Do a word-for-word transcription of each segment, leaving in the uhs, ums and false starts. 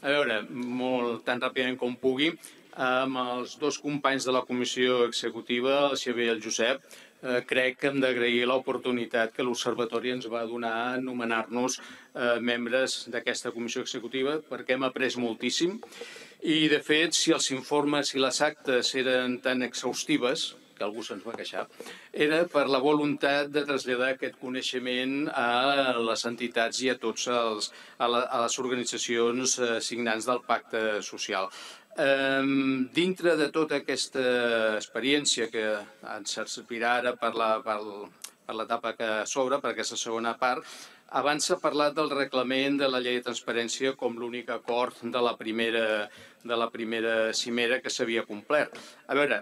A veure, molt tan ràpidament com pugui, amb els dos companys de la comissió executiva, el Xavier i el Josep, eh, crec que hem d'agrair l'oportunitat que l'Observatori ens va donar a nomenar-nos eh, membres d'aquesta comissió executiva, perquè hem après moltíssim. I, de fet, si els informes i les actes eren tan exhaustives, que algú se'ns va queixar, era per la voluntat de traslladar aquest coneixement a les entitats i a tots els, a, la, a les organitzacions eh, signants del Pacte Social. Eh, dintre de tota aquesta experiència que ens servirà ara per la, per, per l'etapa que s'obre, per aquesta segona part, abans s'ha parlat del reglament de la llei de transparència com l'únic acord de la primera, de la primera cimera que s'havia complert. A veure,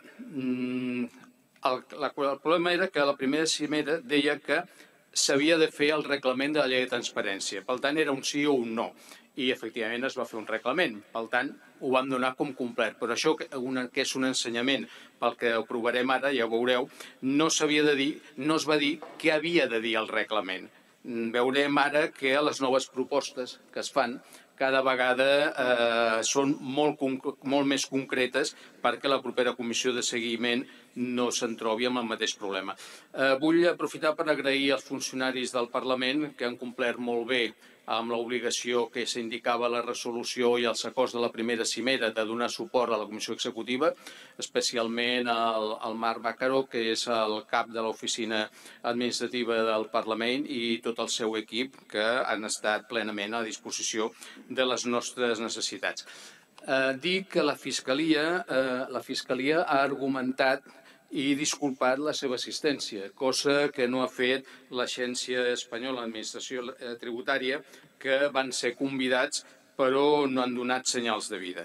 el, la, el problema era que la primera cimera deia que s'havia de fer el reglament de la llei de transparència. Per tant, era un sí o un no. I, efectivament, es va fer un reglament. Per tant, ho vam donar com complet. Però això, que és un ensenyament pel que ho provarem ara, ja ho veureu, no s'havia de dir, no es va dir què havia de dir el reglament. Veurem ara que les noves propostes que es fan cada vegada eh, són molt, molt més concretes perquè la propera comissió de seguiment no se'n trobi amb el mateix problema. Eh, vull aprofitar per agrair als funcionaris del Parlament que han complert molt bé amb l'obligació que s'indicava la resolució i els acords de la primera cimera de donar suport a la comissió executiva, especialment al, al Marc Bàcaro, que és el cap de l'oficina administrativa del Parlament, i tot el seu equip, que han estat plenament a disposició de les nostres necessitats. Eh, dir que la Fiscalia, eh, la Fiscalia ha argumentat i disculpat la seva assistència, cosa que no ha fet l'Agència Espanyola d'Administració Tributària, que van ser convidats però no han donat senyals de vida.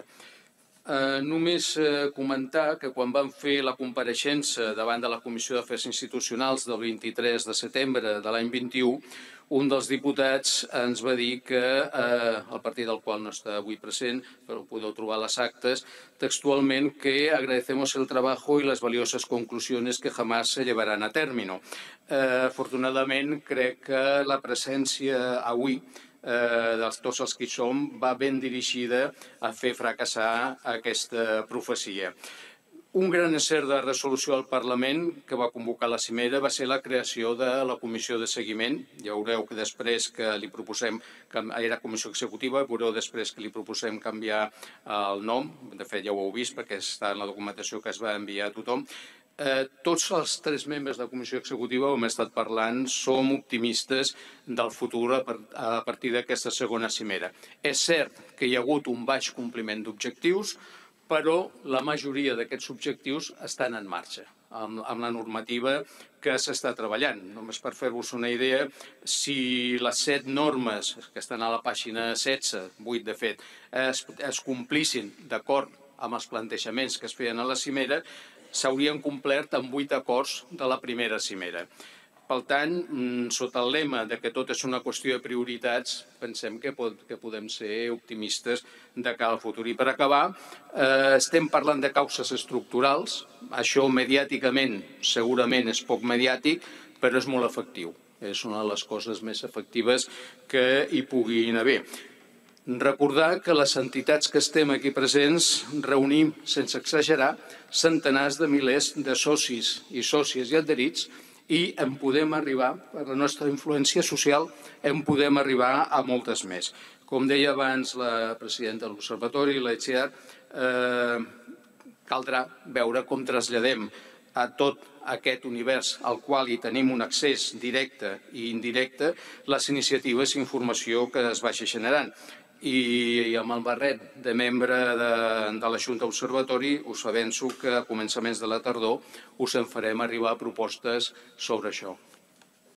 Eh, només eh, comentar que quan vam fer la compareixença davant de la Comissió d'Afers Institucionals del vint-i-tres de setembre de l'any vint-i-u, un dels diputats ens va dir que, eh, el partit del qual no està avui present, però podeu trobar les actes, textualment que agradecemos el trabajo y las valiosas conclusiones que jamás se llevarán a término. Eh, afortunadament, crec que la presència avui eh, de tots els que hi som va ben dirigida a fer fracassar aquesta profecia. Un gran encert de resolució al Parlament que va convocar la cimera va ser la creació de la comissió de seguiment. Ja veureu que després que li proposem, era comissió executiva, veureu després que li proposem canviar el nom, de fet ja ho heu vist perquè està en la documentació que es va enviar a tothom. Eh, tots els tres membres de la comissió executiva, com hem estat parlant, som optimistes del futur a partir d'aquesta segona cimera. És cert que hi ha hagut un baix compliment d'objectius, però la majoria d'aquests objectius estan en marxa, amb, amb la normativa que s'està treballant. Només per fer-vos una idea, si les set normes que estan a la pàgina setze, vuit de fet, es, es complissin d'acord amb els plantejaments que es feien a la cimera, s'haurien complert amb vuit acords de la primera cimera. Per tant, sota el lema de que tot és una qüestió de prioritats, pensem que, pot, que podem ser optimistes de cara al futur. I per acabar, eh, estem parlant de causes estructurals. Això mediàticament segurament és poc mediàtic, però és molt efectiu. És una de les coses més efectives que hi puguin haver. Recordar que les entitats que estem aquí presents reunim, sense exagerar, centenars de milers de socis i sòcies i adherits, i en podem arribar, per la nostra influència social, en podem arribar a moltes més. Com deia abans la presidenta de l'Observatori, la Itziar, eh, caldrà veure com traslladem a tot aquest univers al qual hi tenim un accés directe i indirecte les iniciatives i informació que es vagi generant. I amb el barret de membre de, de la Junta Observatori us avanço que a començaments de la tardor us en farem arribar propostes sobre això.